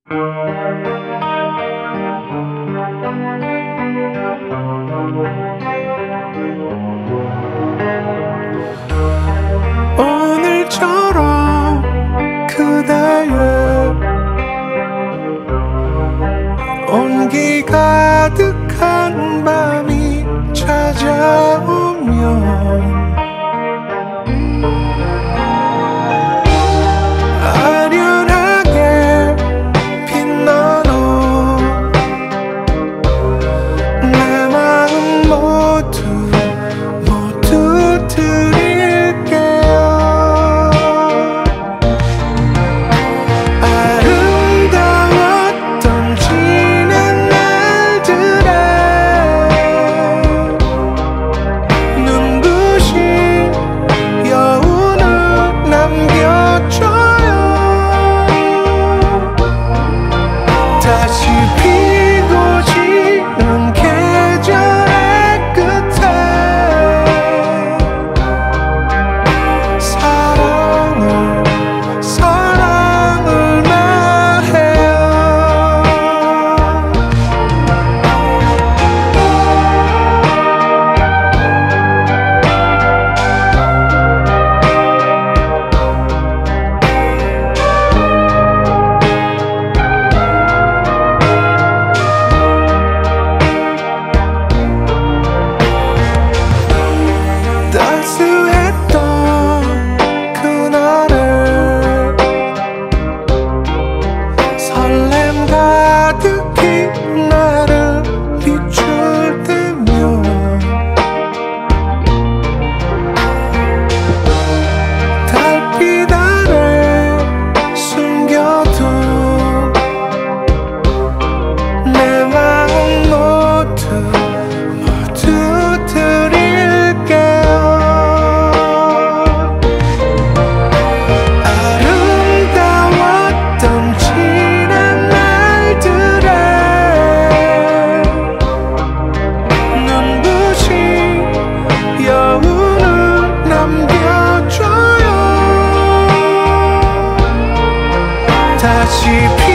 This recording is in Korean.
오늘처럼 그대의 온기 가득한 밤이 찾아오면 아련하게 빛나는 내 마음 모두 드릴게요. 아름다웠던 지난 날들에 눈부신 여운을 남겨줘요. 다시 피고 지는 계절의 끝에 사랑을 말해요. 따스했던 그날을 설렘 가득히 나를 비출 때면 달빛 아래 숨겨둔 내 마음 모두 드릴게요. 아름다웠던 지난 날들에 눈부신 여운을 남겨줘요. 다시